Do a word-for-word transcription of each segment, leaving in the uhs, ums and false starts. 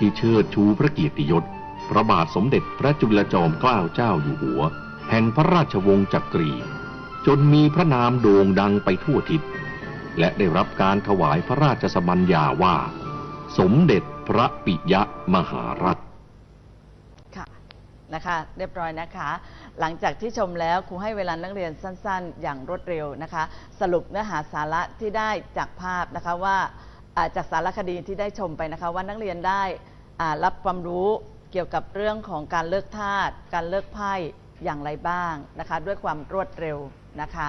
ที่เชิดชูพระเกียรติยศพระบาทสมเด็จพระจุลจอมเกล้าเจ้าอยู่หัวแห่งพระราชวงศ์จักรีจนมีพระนามโด่งดังไปทั่วทิศและได้รับการถวายพระราชสมัญญาว่าสมเด็จพระปิยมหาราชค่ะนะคะเรียบร้อยนะคะหลังจากที่ชมแล้วครูให้เวลานักเรียนสั้นๆอย่างรวดเร็วนะคะสรุปเนื้อหาสาระที่ได้จากภาพนะคะว่าจากสารคดีที่ได้ชมไปนะคะว่านักเรียนได้รับความรู้เกี่ยวกับเรื่องของการเลิกทาสการเลิกไพ่อย่างไรบ้างนะคะด้วยความรวดเร็วนะคะ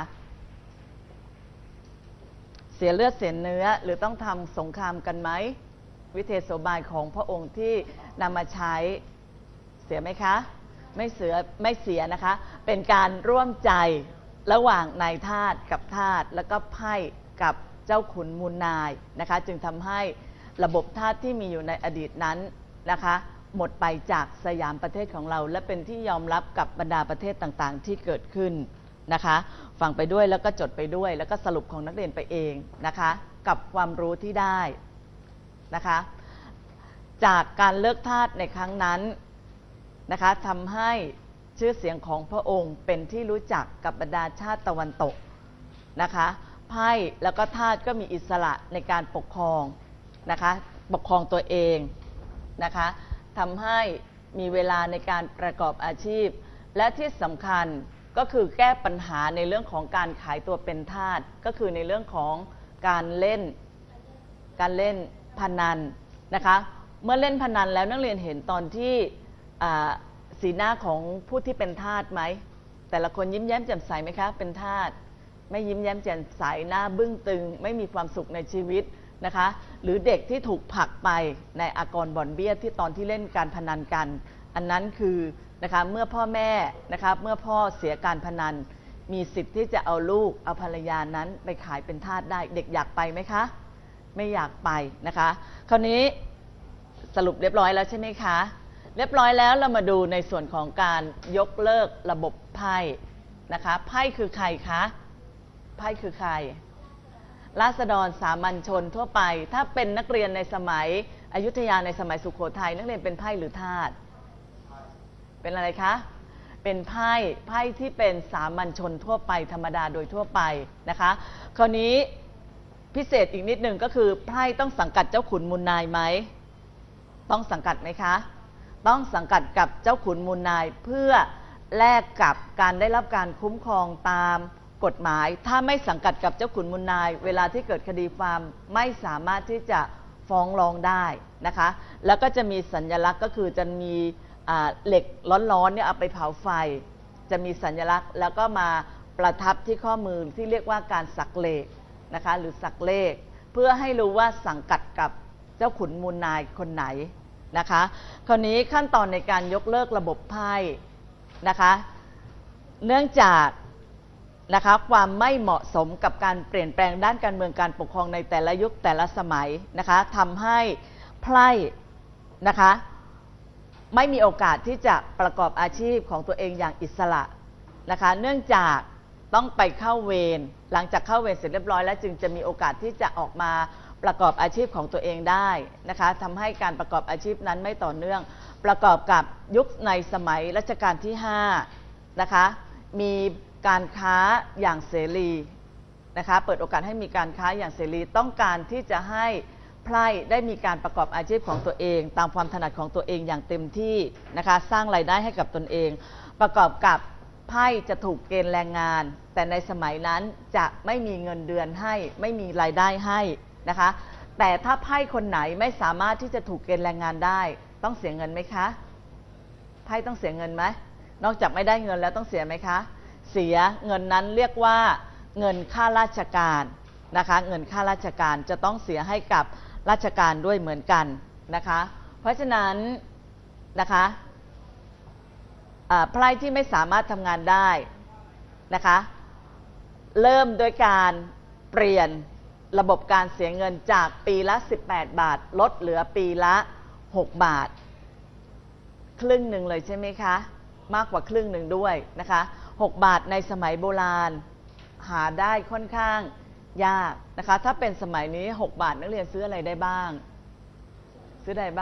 เสียเลือดเสียเนื้อหรือต้องทำสงครามกันไหมวิเทศโสบายของพระองค์ที่นำมาใช้เสียไหมคะไม่เสียไม่เสียนะคะเป็นการร่วมใจระหว่างนายทาสกับทาสแล้วก็ไพ่กับเจ้าขุนมูลนายนะคะจึงทำให้ระบบทาสที่มีอยู่ในอดีตนั้นนะคะหมดไปจากสยามประเทศของเราและเป็นที่ยอมรับกับบรรดาประเทศต่างๆที่เกิดขึ้นนะคะฟังไปด้วยแล้วก็จดไปด้วยแล้วก็สรุปของนักเรียนไปเองนะคะกับความรู้ที่ได้นะคะจากการเลิกทาสในครั้งนั้นนะคะทำให้ชื่อเสียงของพระองค์เป็นที่รู้จักกับบรรดาชาติตะวันตกนะคะไพ่แล้วก็ทาสก็มีอิสระในการปกครองนะคะปกครองตัวเองนะคะทำให้มีเวลาในการประกอบอาชีพและที่สำคัญก็คือแก้ปัญหาในเรื่องของการขายตัวเป็นทาสก็คือในเรื่องของการเล่นการเล่นพนันนะคะเมื่อเล่นพนันแล้วนักเรียนเห็นตอนที่สีหน้าของผู้ที่เป็นทาสไหมแต่ละคนยิ้มแย้มแจ่มใสไหมคะเป็นทาสไม่ยิ้มแย้มแจ่มใสหน้าบึ้งตึงไม่มีความสุขในชีวิตนะคะหรือเด็กที่ถูกผลักไปในอากรบ่อนเบี้ยที่ตอนที่เล่นการพนันกันอันนั้นคือนะคะเมื่อพ่อแม่นะคะเมื่อพ่อเสียการพนันมีสิทธิ์ที่จะเอาลูกเอาภรรยานั้นไปขายเป็นทาสได้เด็กอยากไปไหมคะไม่อยากไปนะคะคราวนี้สรุปเรียบร้อยแล้วใช่ไหมคะเรียบร้อยแล้วเรามาดูในส่วนของการยกเลิกระบบไพ่นะคะไพ่คือใครคะไพ่คือใครราษฎรสามัญชนทั่วไปถ้าเป็นนักเรียนในสมัยอยุธยาในสมัยสุโขทัยนักเรียนเป็นไพ่หรือทาสเป็นอะไรคะเป็นไพ่ไพ่ที่เป็นสามัญชนทั่วไปธรรมดาโดยทั่วไปนะคะคราวนี้พิเศษอีกนิดหนึ่งก็คือไพ่ต้องสังกัดเจ้าขุนมูลนายไหมต้องสังกัดไหมคะต้องสังกัดกับเจ้าขุนมูลนายเพื่อแลกกับการได้รับการคุ้มครองตามกฎหมายถ้าไม่สังกัดกับเจ้าขุนมูลนายเวลาที่เกิดคดีความไม่สามารถที่จะฟ้องร้องได้นะคะแล้วก็จะมีสัญลักษณ์ก็คือจะมีเหล็กร้อนๆเนี่ยเอาไปเผาไฟจะมีสัญลักษณ์แล้วก็มาประทับที่ข้อมือที่เรียกว่าการสักเลขนะคะหรือสักเลขเพื่อให้รู้ว่าสังกัดกับเจ้าขุนมูลนายคนไหนนะคะคราวนี้ขั้นตอนในการยกเลิกระบบไพ่นะคะเนื่องจากนะคะความไม่เหมาะสมกับการเปลี่ยนแปลงด้านการเมืองการปกครองในแต่ละยุคแต่ละสมัยนะคะทำให้ไพ่นะคะไม่มีโอกาสที่จะประกอบอาชีพของตัวเองอย่างอิสระนะคะเนื่องจากต้องไปเข้าเวรหลังจากเข้าเวรเสร็จเรียบร้อยแล้วจึงจะมีโอกาสที่จะออกมาประกอบอาชีพของตัวเองได้นะคะทำให้การประกอบอาชีพนั้นไม่ต่อเนื่องประกอบกับยุคในสมัยรัชกาลที่ห้านะคะมีการค้าอย่างเสรีนะคะเปิดโอกาสให้มีการค้าอย่างเสรีต้องการที่จะให้ไพร่ได้มีการประกอบอาชีพของตัวเองตามความถนัดของตัวเองอย่างเต็มที่นะคะสร้างรายได้ให้กับตนเองประกอบกับไพ่จะถูกเกณฑ์แรงงานแต่ในสมัยนั้นจะไม่มีเงินเดือนให้ไม่มีรายได้ให้นะคะแต่ถ้าไพ่คนไหนไม่สามารถที่จะถูกเกณฑ์แรงงานได้ต้องเสียเงินไหมคะไพ่ต้องเสียเงินไหมนอกจากไม่ได้เงินแล้วต้องเสียไหมคะเสียเงินนั้นเรียกว่าเงินค่าราชการนะคะเงินค่าราชการจะต้องเสียให้กับราชการด้วยเหมือนกันนะคะเพราะฉะนั้นนะคะไพร่ที่ไม่สามารถทำงานได้นะคะเริ่มโดยการเปลี่ยนระบบการเสียเงินจากปีละสิบแปดบาทลดเหลือปีละหกบาทครึ่งหนึ่งเลยใช่ไหมคะมากกว่าครึ่งหนึ่งด้วยนะคะหกบาทในสมัยโบราณหาได้ค่อนข้างยากนะคะถ้าเป็นสมัยนี้หกบาทนักเรียนซื้ออะไรได้บ้างซื้ออะไรบ้างคะ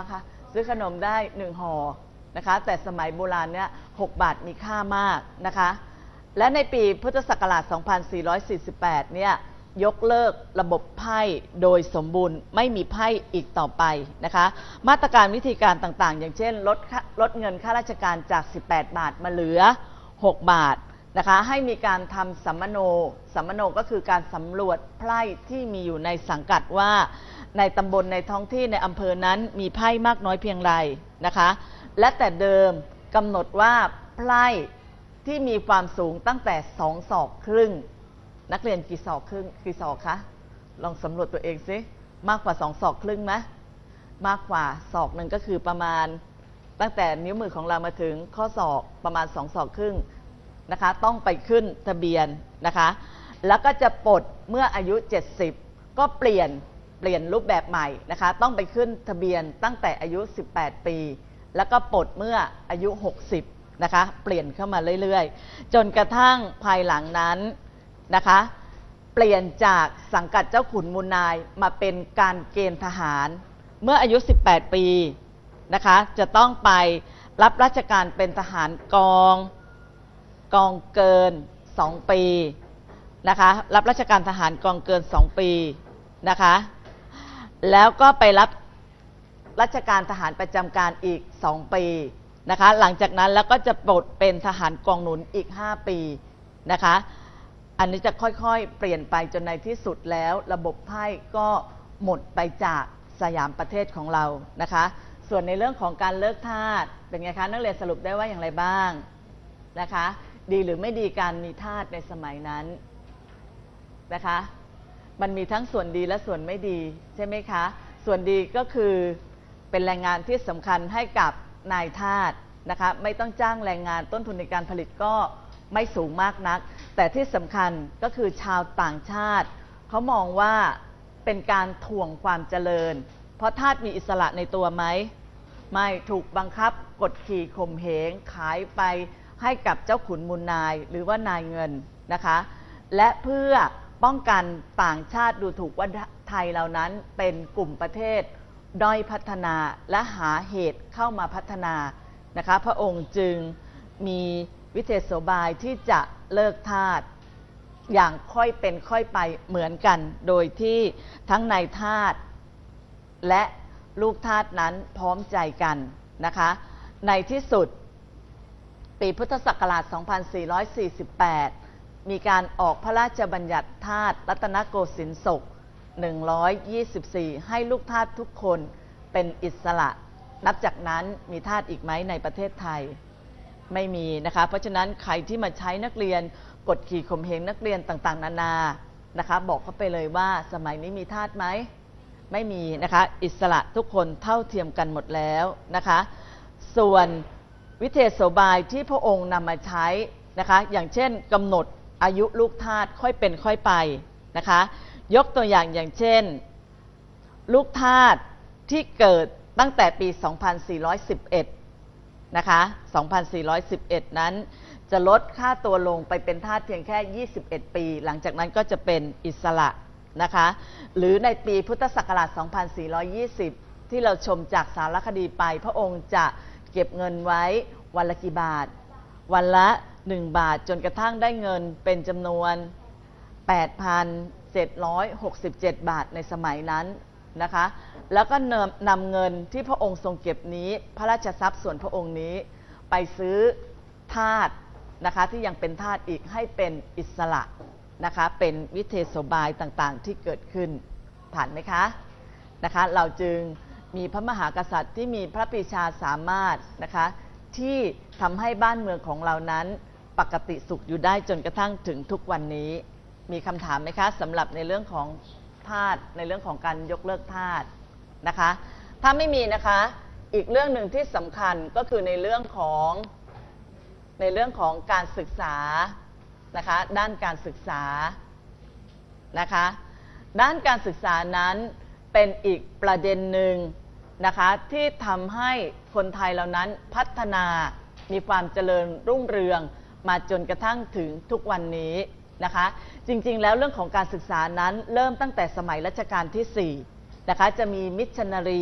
ซื้อขนมได้หนึ่งห่อนะคะแต่สมัยโบราณเนี่ยหกบาทมีค่ามากนะคะและในปีพุทธศักราช สองพันสี่ร้อยสี่สิบแปด เนี่ยยกเลิกระบบไพ่โดยสมบูรณ์ไม่มีไพ่อีกต่อไปนะคะมาตรการวิธีการต่างๆอย่างเช่นลดลดเงินข้าราชการจากสิบแปดบาทมาเหลือหกบาทนะคะให้มีการทำสัมมโนสัมมโนก็คือการสำรวจไพ่ที่มีอยู่ในสังกัดว่าในตำบลในท้องที่ในอำเภอนั้นมีไพ่มากน้อยเพียงไรนะคะและแต่เดิมกำหนดว่าไพ่ที่มีความสูงตั้งแต่สองศอกครึ่งนักเรียนกี่ศอกครึ่งกี่ศอกคะลองสำรวจตัวเองซิมากกว่าสองศอกครึ่งไหมมากกว่าศอกหนึ่งก็คือประมาณตั้งแต่นิ้วมือของเรามาถึงข้อศอกประมาณสองศอกครึ่งนะคะต้องไปขึ้นทะเบียนนะคะแล้วก็จะปลดเมื่ออายุเจ็ดสิบก็เปลี่ยนเปลี่ยนรูปแบบใหม่นะคะต้องไปขึ้นทะเบียนตั้งแต่อายุสิบแปดปีแล้วก็ปลดเมื่ออายุหกสิบนะคะเปลี่ยนเข้ามาเรื่อยๆจนกระทั่งภายหลังนั้นนะคะเปลี่ยนจากสังกัดเจ้าขุนมูลนายมาเป็นการเกณฑ์ทหารเมื่ออายุสิบแปดปีนะคะจะต้องไปรับราชการเป็นทหารกองกองเกินสองปีนะคะรับราชการทหารกองเกินสองปีนะคะแล้วก็ไปรับราชการทหารประจำการอีกสองปีนะคะหลังจากนั้นแล้วก็จะปลดเป็นทหารกองหนุนอีกห้าปีนะคะอันนี้จะค่อยๆเปลี่ยนไปจนในที่สุดแล้วระบบไพ่ก็หมดไปจากสยามประเทศของเรานะคะส่วนในเรื่องของการเลิกทาสเป็นไงคะนักเรียนสรุปได้ว่าอย่างไรบ้างนะคะดีหรือไม่ดีการมีทาสในสมัยนั้นนะคะมันมีทั้งส่วนดีและส่วนไม่ดีใช่ไหมคะส่วนดีก็คือเป็นแรงงานที่สำคัญให้กับนายทาสนะคะไม่ต้องจ้างแรงงานต้นทุนในการผลิตก็ไม่สูงมากนักแต่ที่สำคัญก็คือชาวต่างชาติเขามองว่าเป็นการถ่วงความเจริญเพราะทาสมีอิสระในตัวไหมไม่ถูกบังคับกดขี่ข่มเหงขายไปให้กับเจ้าขุนมูลนายหรือว่านายเงินนะคะและเพื่อป้องกันต่างชาติดูถูกว่าไทยเหล่านั้นเป็นกลุ่มประเทศด้อยพัฒนาและหาเหตุเข้ามาพัฒนานะคะพระองค์จึงมีวิเทศบายที่จะเลิกทาสอย่างค่อยเป็นค่อยไปเหมือนกันโดยที่ทั้งนายทาสและลูกทาสนั้นพร้อมใจกันนะคะในที่สุดปีพุทธศักราช สองพันสี่ร้อยสี่สิบแปด มีการออกพระราชบัญญัติทาสรัตนโกสินทร์ศกหนึ่งร้อยยี่สิบสี่ให้ลูกทาสทุกคนเป็นอิสระนับจากนั้นมีทาสอีกไหมในประเทศไทยไม่มีนะคะเพราะฉะนั้นใครที่มาใช้นักเรียนกดขี่ข่มเหงนักเรียนต่างๆนานานะคะบอกเขาไปเลยว่าสมัยนี้มีทาสไหมไม่มีนะคะอิสระทุกคนเท่าเทียมกันหมดแล้วนะคะส่วนวิเทศบายที่พระองค์นำมาใช้นะคะอย่างเช่นกำหนดอายุลูกทาสค่อยเป็นค่อยไปนะคะยกตัวอย่างอย่างเช่นลูกทาสที่เกิดตั้งแต่ปี สองพันสี่ร้อยสิบเอ็ด นะคะ สองพันสี่ร้อยสิบเอ็ด นั้นจะลดค่าตัวลงไปเป็นทาสเพียงแค่ ยี่สิบเอ็ด ปีหลังจากนั้นก็จะเป็นอิสระนะคะหรือในปีพุทธศักราช สองพันสี่ร้อยยี่สิบ ที่เราชมจากสารคดีไปพระองค์จะเก็บเงินไว้วันละกี่บาทวันละหนึ่งบาทจนกระทั่งได้เงินเป็นจำนวน แปดพันเจ็ดร้อยหกสิบเจ็ด บาทในสมัยนั้นนะคะแล้วก็นำเงินที่พระองค์ทรงเก็บนี้พระราชทรัพย์ส่วนพระองค์นี้ไปซื้อทาสนะคะที่ยังเป็นทาสอีกให้เป็นอิสระนะคะเป็นวิเทศบายต่างๆที่เกิดขึ้นผ่านไหมคะนะคะเราจึงมีพระมหากษัตริย์ที่มีพระปรีชาสามารถนะคะที่ทำให้บ้านเมืองของเรานั้นปกติสุขอยู่ได้จนกระทั่งถึงทุกวันนี้มีคำถามไหมคะสำหรับในเรื่องของทาสในเรื่องของการยกเลิกทาสนะคะถ้าไม่มีนะคะอีกเรื่องหนึ่งที่สำคัญก็คือในเรื่องของในเรื่องของการศึกษานะคะด้านการศึกษานะคะด้านการศึกษานั้นเป็นอีกประเด็นหนึ่งนะคะที่ทำให้คนไทยเหล่านั้นพัฒนามีความเจริญรุ่งเรืองมาจนกระทั่งถึงทุกวันนี้นะคะจริงๆแล้วเรื่องของการศึกษานั้นเริ่มตั้งแต่สมัยรัชกาลที่สี่นะคะจะมีมิชชันนารี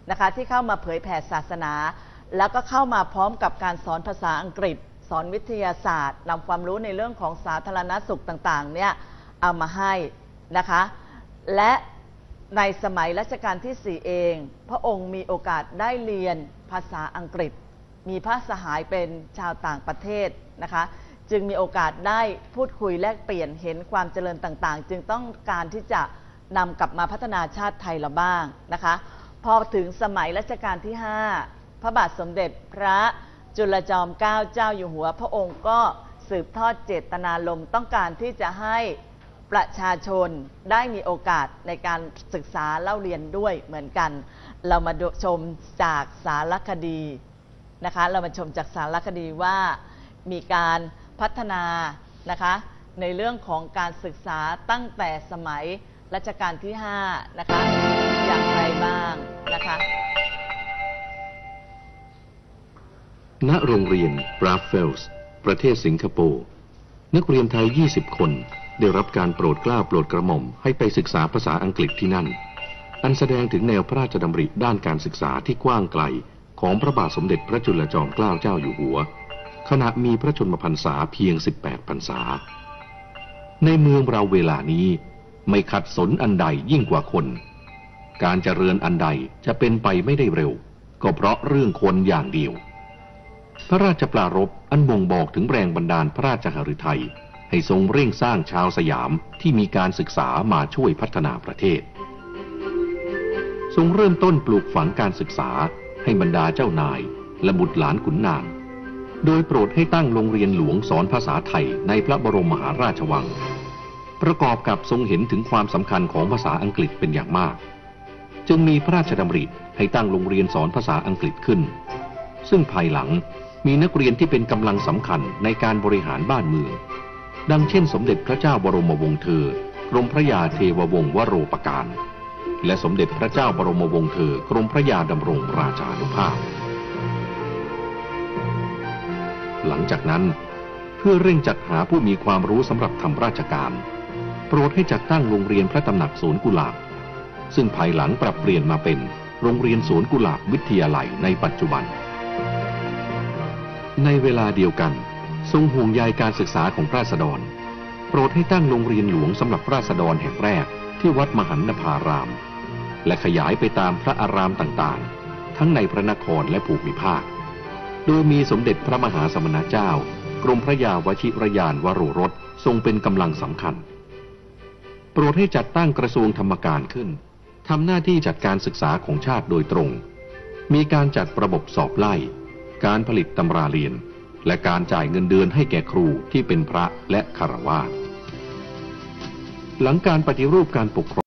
นะคะที่เข้ามาเผยแผ่ศาสนาแล้วก็เข้ามาพร้อมกับการสอนภาษาอังกฤษสอนวิทยาศาสตร์นำความรู้ในเรื่องของสาธารณสุขต่างๆเนี่ยเอามาให้นะคะและในสมัยรัชกาลที่สี่เองพระองค์มีโอกาสได้เรียนภาษาอังกฤษมีพระสหายเป็นชาวต่างประเทศนะคะจึงมีโอกาสได้พูดคุยแลกเปลี่ยนเห็นความเจริญต่างๆจึงต้องการที่จะนำกลับมาพัฒนาชาติไทยเราบ้างนะคะพอถึงสมัยรัชกาลที่ห้าพระบาทสมเด็จพระจุลจอมเกล้าเจ้าอยู่หัวพระองค์ก็สืบทอดเจตนารมณ์ต้องการที่จะให้ประชาชนได้มีโอกาสในการศึกษาเล่าเรียนด้วยเหมือนกันเรามาชมจากสารคดีนะคะเรามาชมจากสารคดีว่ามีการพัฒนานะคะในเรื่องของการศึกษาตั้งแต่สมัยรัชกาลที่ห้านะคะอย่างไรบ้างนะคะณโรงเรียนบราฟเฟลส์ประเทศสิงคโปร์นักเรียนไทยยี่สิบคนได้รับการโปรดเกล้าโปรดกระหม่อมให้ไปศึกษาภาษาอังกฤษที่นั่นอันแสดงถึงแนวพระราชดำริด้านการศึกษาที่กว้างไกลของพระบาทสมเด็จพระจุลจอมเกล้าเจ้าอยู่หัวขณะมีพระชนมพรรษาเพียงสิบแปดพรรษาในเมืองเราเวลานี้ไม่ขัดสนอันใดยิ่งกว่าคนการเจริญอันใดจะเป็นไปไม่ได้เร็วก็เพราะเรื่องคนอย่างเดียวพระราชปรารภอันบ่งบอกถึงแรงบันดาลพระราชหฤทัยให้ทรงเร่งสร้างชาวสยามที่มีการศึกษามาช่วยพัฒนาประเทศทรงเริ่มต้นปลูกฝังการศึกษาให้บรรดาเจ้านายและบุตรหลานขุนนางโดยโปรดให้ตั้งโรงเรียนหลวงสอนภาษาไทยในพระบรมมหาราชวังประกอบกับทรงเห็นถึงความสำคัญของภาษาอังกฤษเป็นอย่างมากจึงมีพระราชดำริให้ตั้งโรงเรียนสอนภาษาอังกฤษขึ้นซึ่งภายหลังมีนักเรียนที่เป็นกำลังสำคัญในการบริหารบ้านเมืองดังเช่นสมเด็จพระเจ้าบรมวงศ์เธอกรมพระยาเทววงศ์วโรปการและสมเด็จพระเจ้าบรมวงศ์เธอกรมพระยาดำรงราชานุภาพหลังจากนั้นเพื่อเร่งจัดหาผู้มีความรู้สำหรับทำราชการโปรดให้จัดตั้งโรงเรียนพระตำหนักสวนกุหลาบซึ่งภายหลังปรับเปลี่ยนมาเป็นโรงเรียนสวนกุหลาบวิทยาลัยในปัจจุบันในเวลาเดียวกันทรงห่วงใยการศึกษาของราษฎรโปรดให้ตั้งโรงเรียนหลวงสำหรับราษฎรแห่งแรกที่วัดมหันนภารามและขยายไปตามพระอารามต่างๆทั้งในพระนครและภูมิภาคโดยมีสมเด็จพระมหาสมณเจ้ากรมพระยาวชิรยานวโรรสทรงเป็นกำลังสำคัญโปรดให้จัดตั้งกระทรวงธรรมการขึ้นทำหน้าที่จัดการศึกษาของชาติโดยตรงมีการจัดระบบสอบไล่การผลิตตำราเรียนและการจ่ายเงินเดือนให้แก่ครูที่เป็นพระและฆราวาสหลังการปฏิรูปการปกครอง